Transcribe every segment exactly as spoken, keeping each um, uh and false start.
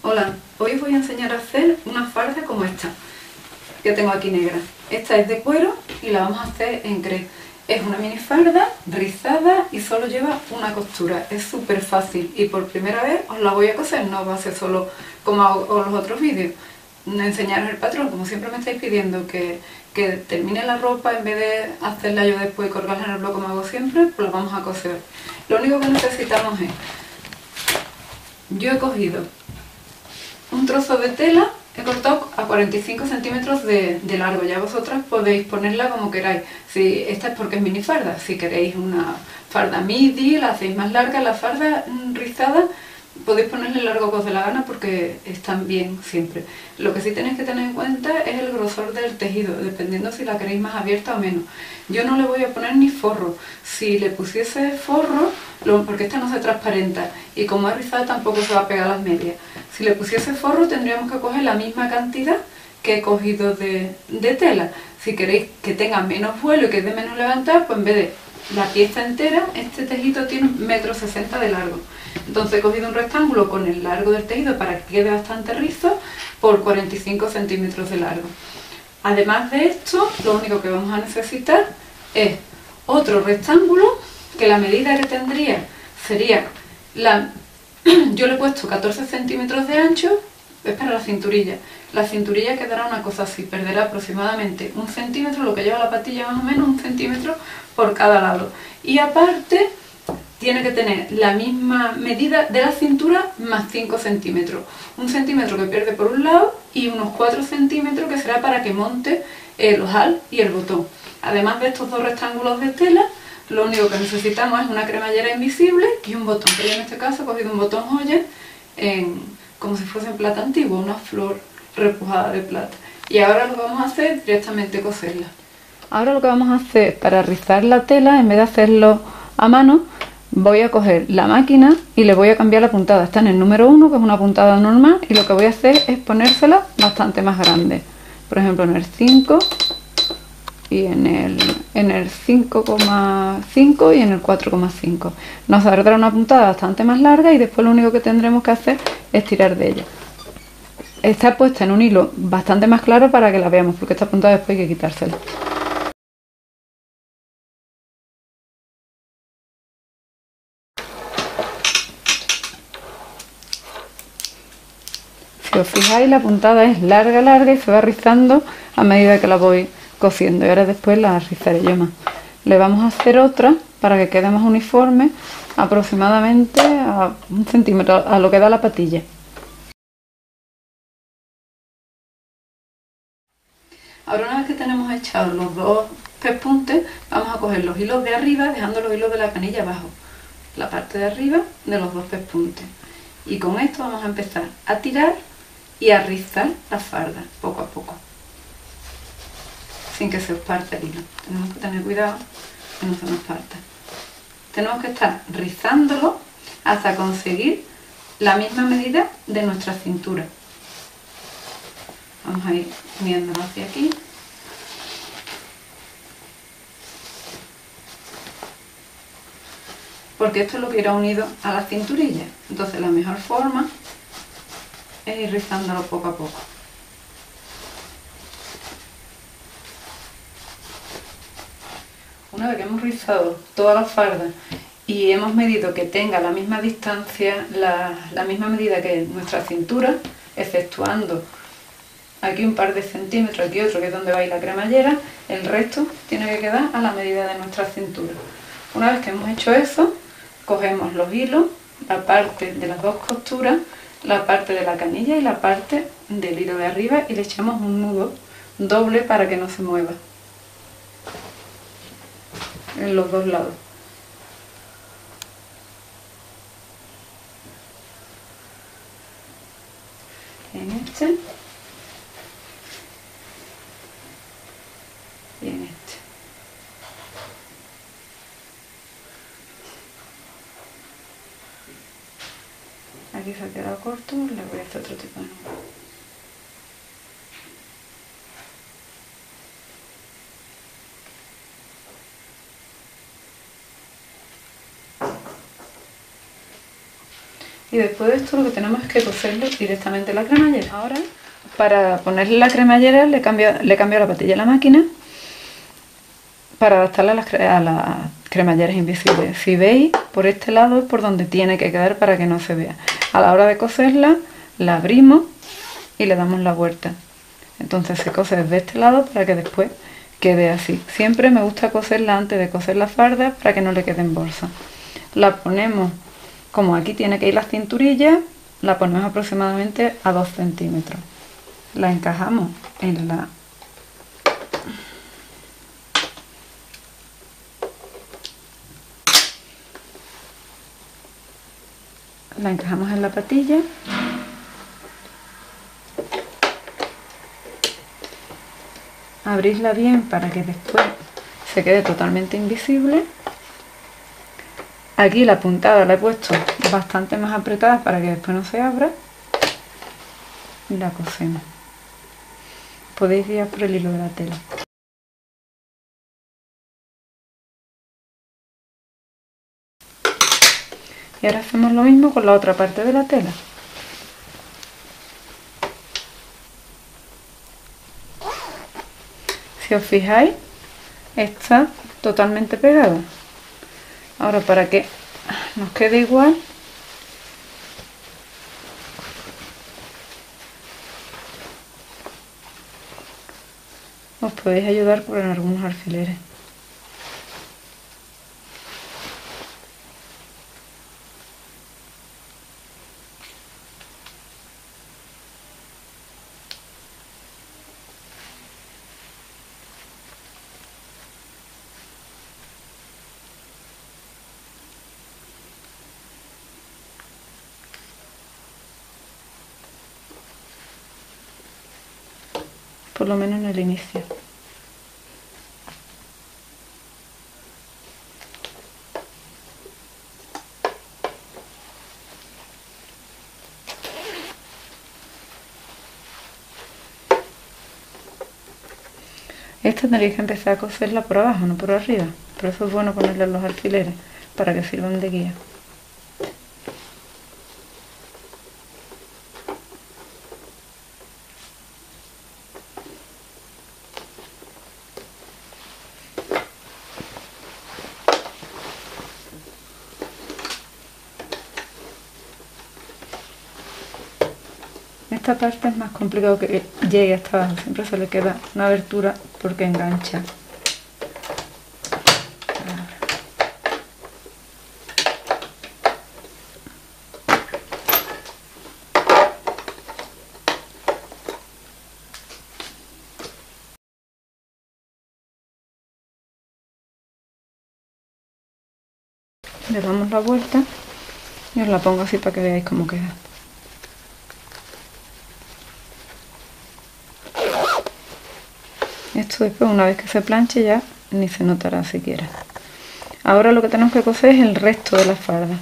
Hola, hoy os voy a enseñar a hacer una farda como esta, que tengo aquí negra. Esta es de cuero y la vamos a hacer en crep. Es una minifalda rizada y solo lleva una costura. Es súper fácil y por primera vez os la voy a coser, no va a ser solo como hago los otros vídeos. Enseñaros el patrón, como siempre me estáis pidiendo que, que termine la ropa en vez de hacerla yo después y colgarla en el blog como hago siempre, pues la vamos a coser. Lo único que necesitamos es, yo he cogido un trozo de tela, he cortado a cuarenta y cinco centímetros de, de largo, ya vosotras podéis ponerla como queráis. Si, esta es porque es minifalda, si queréis una farda midi, la hacéis más larga, la farda rizada podéis ponerle el largo que os dé la gana porque están bien siempre. Lo que sí tenéis que tener en cuenta es el grosor del tejido, dependiendo si la queréis más abierta o menos. Yo no le voy a poner ni forro. Si le pusiese forro, lo, porque esta no se transparenta y como es rizada tampoco se va a pegar a las medias. Si le pusiese forro tendríamos que coger la misma cantidad que he cogido de, de tela. Si queréis que tenga menos vuelo y que dé menos levantar, pues en vez de la pieza entera, este tejido tiene un metro sesenta de largo. Entonces he cogido un rectángulo con el largo del tejido para que quede bastante rizo por cuarenta y cinco centímetros de largo. Además de esto, lo único que vamos a necesitar es otro rectángulo, que la medida que tendría sería la... yo le he puesto catorce centímetros de ancho, es para la cinturilla. La cinturilla quedará una cosa así, perderá aproximadamente un centímetro, lo que lleva la patilla más o menos, un centímetro por cada lado. Y aparte tiene que tener la misma medida de la cintura más cinco centímetros. Un centímetro que pierde por un lado y unos cuatro centímetros que será para que monte el ojal y el botón. Además de estos dos rectángulos de tela, lo único que necesitamos es una cremallera invisible y un botón. Pero yo en este caso he cogido un botón joya en, como si fuese en plata antigua, una flor repujada de plata. Y ahora lo que vamos a hacer es directamente coserla. Ahora lo que vamos a hacer para rizar la tela, en vez de hacerlo a mano, voy a coger la máquina y le voy a cambiar la puntada. Está en el número uno, que es una puntada normal, y lo que voy a hacer es ponérsela bastante más grande. Por ejemplo, en el cinco y en el, en el cinco coma cinco y en el cuatro coma cinco. Nos saldrá una puntada bastante más larga y después lo único que tendremos que hacer es tirar de ella. Está puesta en un hilo bastante más claro para que la veamos, porque esta puntada después hay que quitársela. Si os fijáis, la puntada es larga, larga y se va rizando a medida que la voy cosiendo. Y ahora después la rizaré yo más. Le vamos a hacer otra para que quede más uniforme, aproximadamente a un centímetro, a lo que da la patilla. Ahora, una vez que tenemos echados los dos pespuntes, vamos a coger los hilos de arriba, dejando los hilos de la canilla abajo, la parte de arriba de los dos pespuntes. Y con esto vamos a empezar a tirar y a rizar la farda poco a poco, sin que se os parta el hilo. Tenemos que tener cuidado que no se nos parta. Tenemos que estar rizándolo hasta conseguir la misma medida de nuestra cintura. Vamos a ir uniéndolo hacia aquí. Porque esto es lo que irá unido a la cinturilla. Entonces la mejor forma es ir rizándolo poco a poco. Una vez que hemos rizado toda la farda y hemos medido que tenga la misma distancia, la, la misma medida que nuestra cintura, exceptuando aquí un par de centímetros, aquí otro que es donde va a ir la cremallera, el resto tiene que quedar a la medida de nuestra cintura. Una vez que hemos hecho eso, cogemos los hilos, la parte de las dos costuras, la parte de la canilla y la parte del hilo de arriba y le echamos un nudo doble para que no se mueva en los dos lados. En este y en este. Aquí se ha quedado corto, le voy a hacer otro tipo de nudo. Y después de esto lo que tenemos es que coserlo directamente en la cremallera. Ahora, para ponerle la cremallera le cambio, le cambio la patilla a la máquina para adaptarla a las, a las cremalleras invisibles. Si veis, por este lado es por donde tiene que quedar para que no se vea. A la hora de coserla, la abrimos y le damos la vuelta. Entonces se cose desde este lado para que después quede así. Siempre me gusta coserla antes de coser la farda para que no le quede en bolsa. La ponemos, como aquí tiene que ir la cinturilla, la ponemos aproximadamente a dos centímetros. La encajamos en la la encajamos en la patilla. Abrirla bien para que después se quede totalmente invisible. Aquí la puntada la he puesto bastante más apretada para que después no se abra. Y la cosemos. Podéis guiar por el hilo de la tela. Y ahora hacemos lo mismo con la otra parte de la tela. Si os fijáis, está totalmente pegado. Ahora, para que nos quede igual, os podéis ayudar con algunos alfileres. Por lo menos en el inicio. Esta tendréis que empezar a coserla por abajo, no por arriba. Por eso es bueno ponerle los alfileres, para que sirvan de guía. Esta parte es más complicado que llegue hasta abajo, siempre se le queda una abertura porque engancha. Le damos la vuelta y os la pongo así para que veáis cómo queda. Esto después, una vez que se planche, ya ni se notará siquiera. Ahora lo que tenemos que coser es el resto de la farda.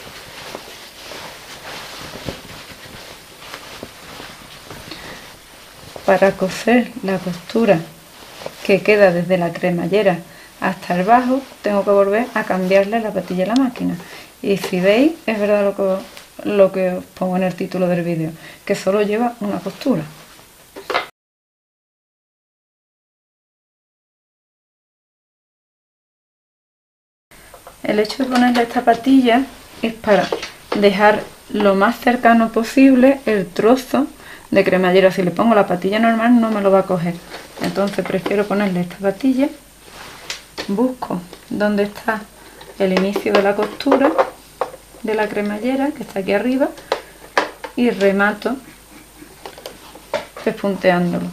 Para coser la costura que queda desde la cremallera hasta el bajo, tengo que volver a cambiarle la patilla a la máquina. Y si veis, es verdad lo que, lo que os pongo en el título del vídeo, que solo lleva una costura. El hecho de ponerle esta patilla es para dejar lo más cercano posible el trozo de cremallera. Si le pongo la patilla normal no me lo va a coger, entonces prefiero ponerle esta patilla. Busco donde está el inicio de la costura de la cremallera, que está aquí arriba, y remato despunteándolo.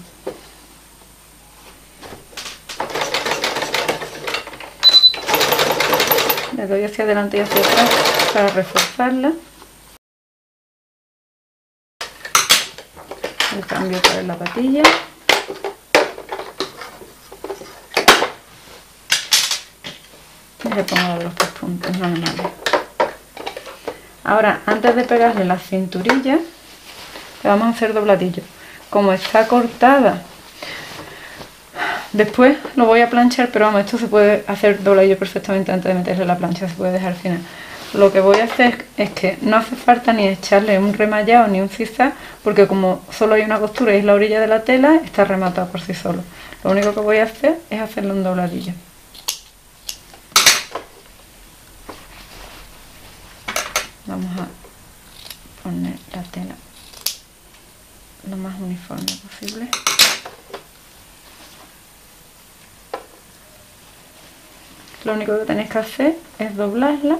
Le doy hacia adelante y hacia atrás para reforzarla. El cambio para la patilla. Y le pongo los dos puntos normales. Ahora, antes de pegarle las cinturillas, le vamos a hacer dobladillo. Como está cortada, después lo voy a planchar, pero vamos, esto se puede hacer dobladillo perfectamente antes de meterle la plancha, se puede dejar al final. lo que voy a hacer es que no hace falta ni echarle un remallado ni un zigzag, porque como solo hay una costura y es la orilla de la tela, está rematado por sí solo. Lo único que voy a hacer es hacerle un dobladillo. Vamos a poner la tela lo más uniforme posible. Lo único que tenéis que hacer es doblarla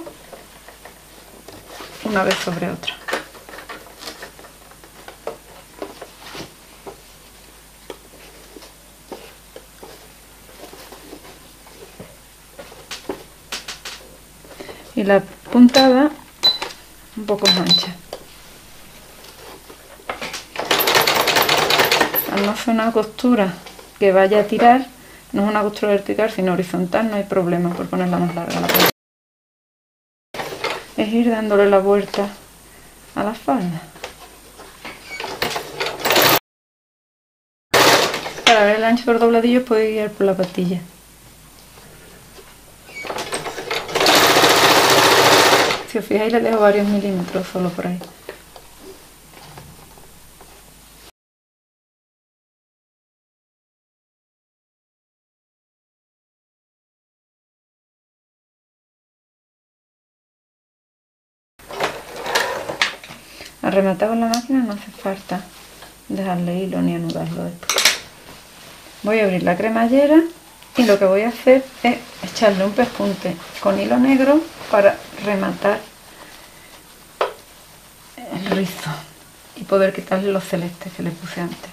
una vez sobre otra. Y la puntada un poco más ancha. Al no ser una costura que vaya a tirar, no es una costura vertical sino horizontal, no hay problema por ponerla más larga la puntada. Es ir dándole la vuelta a la falda. Para ver el ancho del dobladillo podéis guiar por la pastilla. Si os fijáis le dejo varios milímetros solo por ahí. Al rematar con la máquina no hace falta dejarle hilo ni anudarlo después. Voy a abrir la cremallera y lo que voy a hacer es echarle un pespunte con hilo negro para rematar el rizo y poder quitarle los celestes que le puse antes.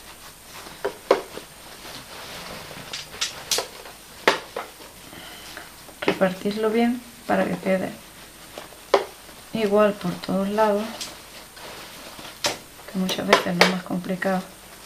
Repartirlo bien para que quede igual por todos lados, que muchas veces es lo más complicado.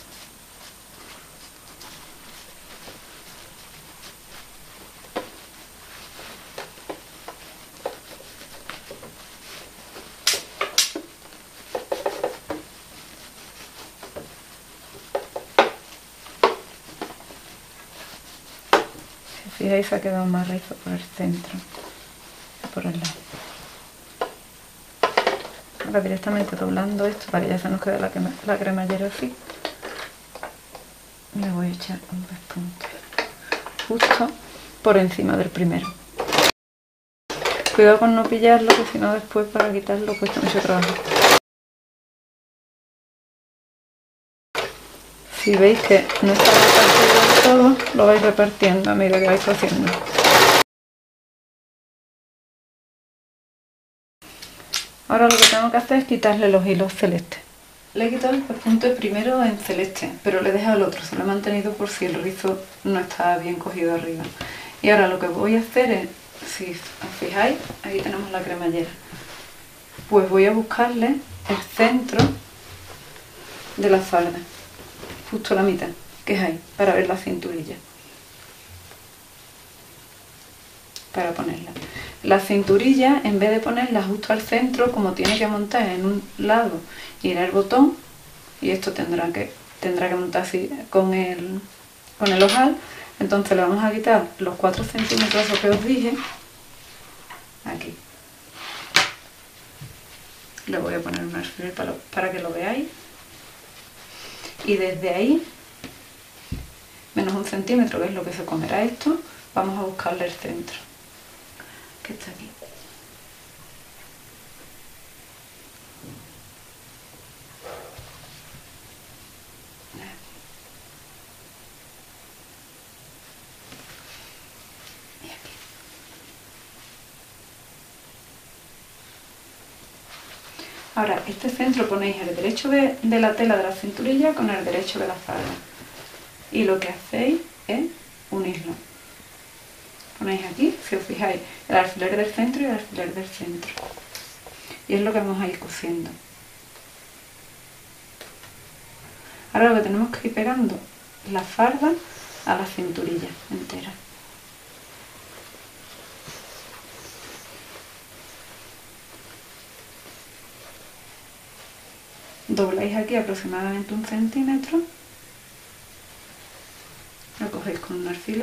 Si fijáis, se ha quedado más rizo por el centro que por el lado. Ahora directamente doblando esto para que ya se nos quede la, la cremallera así, le voy a echar un pespunte justo por encima del primero. Cuidado con no pillarlo, que si no después para quitarlo cuesta mucho trabajo. Si veis que no está repartido del todo, lo vais repartiendo a medida que vais cosiendo. Ahora lo que tengo que hacer es quitarle los hilos celestes. Le he quitado el pespunte primero en celeste, pero le he dejado el otro, se lo he mantenido por si el rizo no está bien cogido arriba. Y ahora lo que voy a hacer es, si os fijáis, aquí tenemos la cremallera. Pues voy a buscarle el centro de la falda, justo la mitad, que es ahí, para ver la cinturilla. Para ponerla. La cinturilla, en vez de ponerla justo al centro, como tiene que montar en un lado y en el botón, y esto tendrá que, tendrá que montar así con el, con el ojal, entonces le vamos a quitar los cuatro centímetros que os dije, aquí. Le voy a poner un alfiler para, para que lo veáis. Y desde ahí, menos un centímetro, que es lo que se comerá esto, vamos a buscarle el centro, que está aquí. Y aquí. Ahora, este centro ponéis el derecho de, de la tela de la cinturilla con el derecho de la falda. Y lo que hacéis es unirlo. Ponéis aquí, si os fijáis, el alfiler del centro y el alfiler del centro. Y es lo que vamos a ir cosiendo. Ahora lo que tenemos que ir pegando la falda a la cinturilla entera. Dobláis aquí aproximadamente un centímetro, lo cogéis con un alfiler .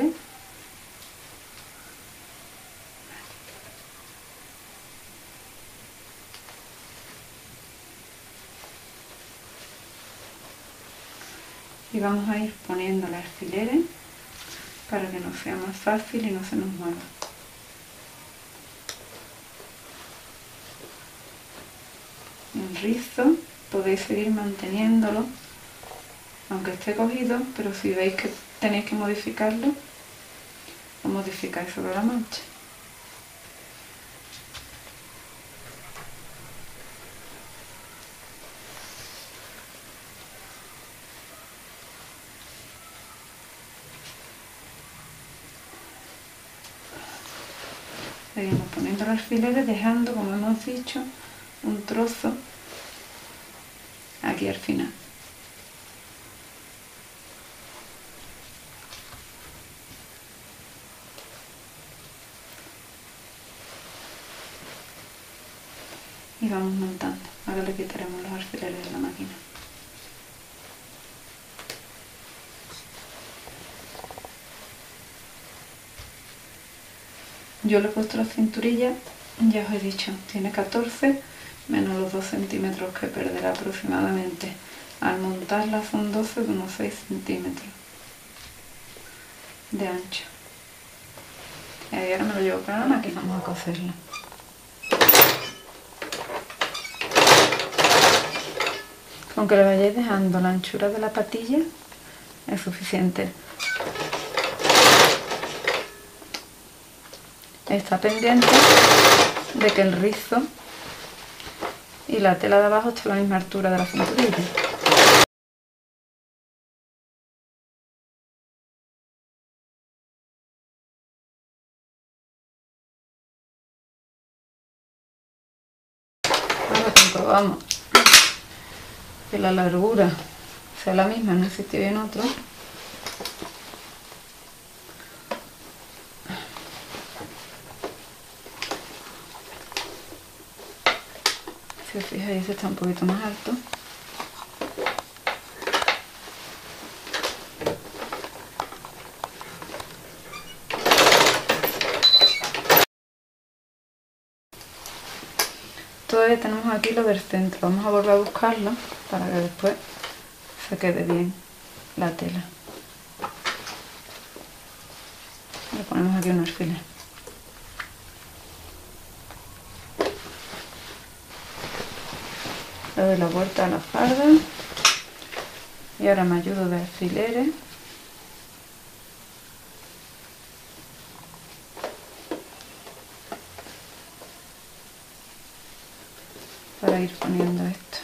y vamos a ir poniendo los alfileres para que nos sea más fácil y no se nos mueva. El rizo podéis seguir manteniéndolo aunque esté cogido, pero si veis que tenéis que modificarlo, lo modificáis sobre la marcha. Seguimos poniendo los alfileres, dejando, como hemos dicho, un trozo aquí al final. Y vamos montando. Ahora le quitaremos los alfileres de la máquina. Yo le he puesto la cinturilla, ya os he dicho, tiene catorce menos los dos centímetros que perderá aproximadamente. Al montarla son doce de unos seis centímetros de ancho. Y ahora me lo llevo para la máquina, vamos a coserlo. Con que le vayáis dejando la anchura de la patilla es suficiente. Está pendiente de que el rizo y la tela de abajo esté a la misma altura de la cinturilla. Ahora comprobamos que la largura sea la misma en un sitio y en otro. Si os fijáis, este está un poquito más alto. Todavía tenemos aquí lo del centro. Vamos a volver a buscarlo para que después se quede bien la tela. Le ponemos aquí un alfiler. Le doy la vuelta a la farda y ahora me ayudo de alfileres para ir poniendo esto.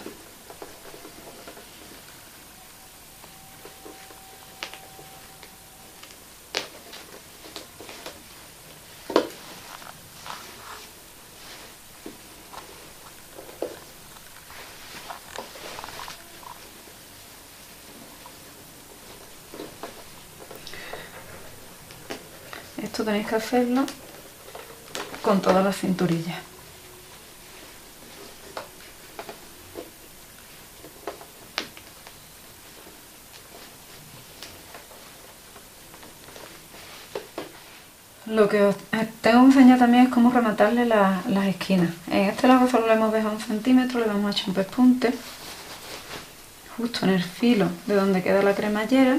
Esto tenéis que hacerlo con todas las cinturillas. Lo que os tengo que enseñar también es cómo rematarle la, las esquinas. En este lado solo le hemos dejado un centímetro, le hemos hecho un pespunte justo en el filo de donde queda la cremallera.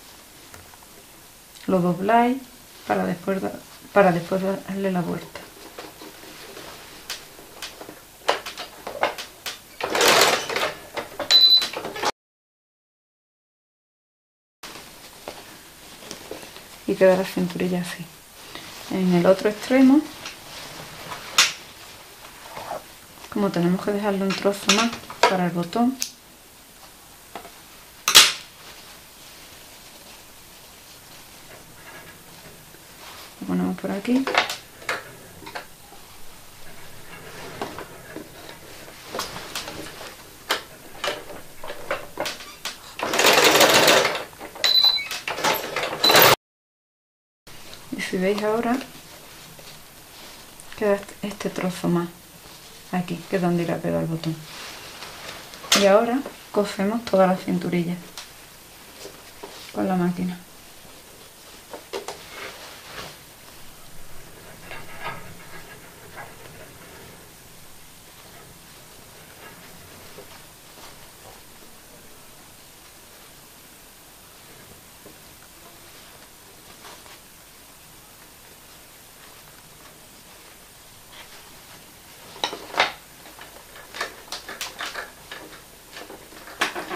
Lo dobláis para después, para después darle la vuelta. Y queda la cinturilla así. En el otro extremo, como tenemos que dejarle un trozo más para el botón, lo ponemos por aquí. Y si veis ahora, queda este trozo más aquí, que es donde irá pegado el botón. Y ahora cosemos toda la cinturilla con la máquina.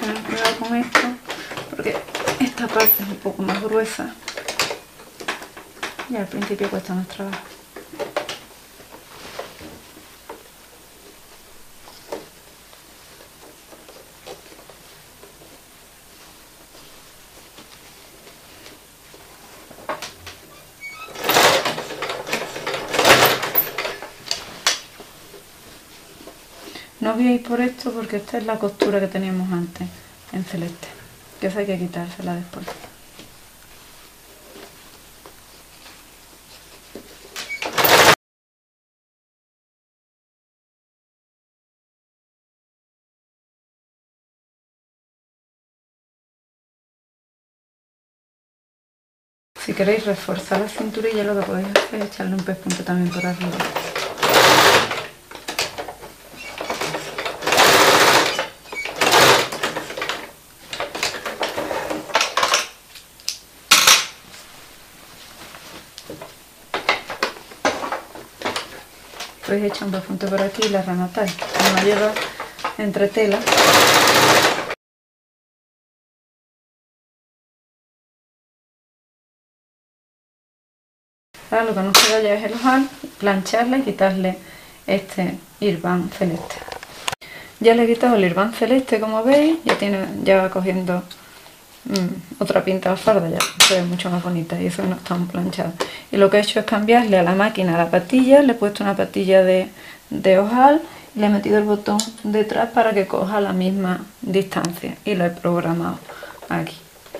tener cuidado con esto porque esta parte es un poco más gruesa y al principio cuesta más trabajo. No voy a ir por esto porque esta es la costura que teníamos antes en celeste, que esa hay que quitársela después. Si queréis reforzar la cinturilla, lo que podéis hacer es echarle un pespunte también por arriba. Podéis echar un pespunte por aquí y la rematáis. Como no lleva entre tela. Ahora lo que nos queda ya es el ojal, plancharla y quitarle este hirbán celeste. Ya le he quitado el hirbán celeste, como veis, ya tiene, ya va cogiendo mmm, otra pinta de farda, ya se ve mucho más bonita y eso no está planchado. Y lo que he hecho es cambiarle a la máquina la patilla, le he puesto una patilla de, de ojal y le he metido el botón detrás para que coja la misma distancia y lo he programado aquí.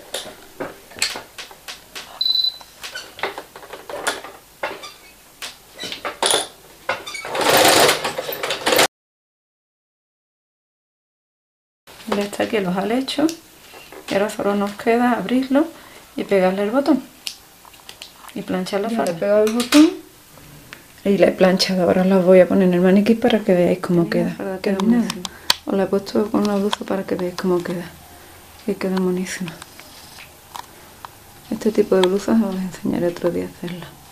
Ya está aquí el ojal hecho y ahora solo nos queda abrirlo y pegarle el botón y planchar la farda. Le he pegado el botón y la he planchado. Ahora la voy a poner en el maniquí para que veáis cómo queda. Queda buenísima. Os la he puesto con la blusa para que veáis cómo queda y queda buenísima. Este tipo de blusas os enseñaré otro día a hacerla.